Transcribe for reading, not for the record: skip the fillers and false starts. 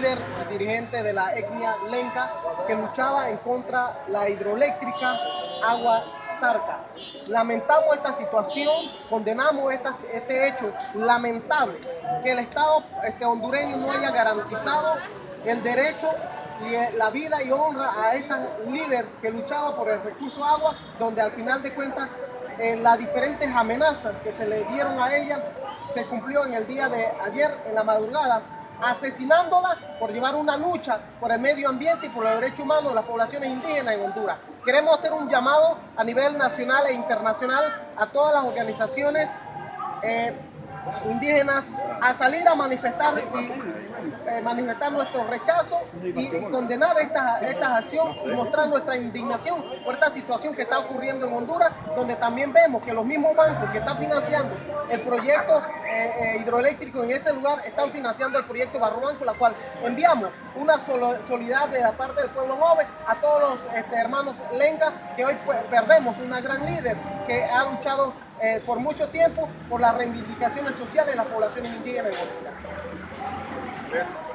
líder dirigente de la etnia lenca que luchaba en contra la hidroeléctrica Agua Zarca. Lamentamos esta situación, condenamos este hecho lamentable, que el Estado hondureño no haya garantizado el derecho y la vida y honra a esta líder que luchaba por el recurso agua, donde al final de cuentas las diferentes amenazas que se le dieron a ella se cumplió en el día de ayer, en la madrugada, asesinándola por llevar una lucha por el medio ambiente y por los derechos humanos de las poblaciones indígenas en Honduras. Queremos hacer un llamado a nivel nacional e internacional a todas las organizaciones indígenas a salir a manifestar y manifestar nuestro rechazo y condenar esta acción y mostrar nuestra indignación por esta situación que está ocurriendo en Honduras, donde también vemos que los mismos bancos que están financiando el proyecto hidroeléctrico en ese lugar están financiando el proyecto Barro Blanco, la cual enviamos una solidaridad de la parte del pueblo Nove a todos los hermanos lencas, que hoy perdemos una gran líder que ha luchado por mucho tiempo por las reivindicaciones sociales de las poblaciones indígenas en Honduras.